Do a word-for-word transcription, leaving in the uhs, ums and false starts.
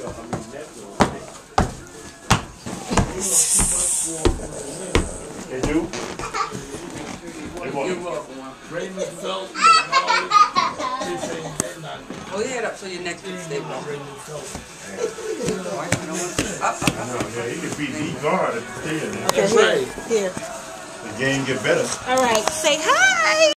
They do? You're welcome. Raymond Felton. Oh, your head up so your neck can stay warm. Raymond Felton. Up, up, up. No, yeah, he can beat D guard at the theater. Okay, here, here. The game get better. All right, say hi.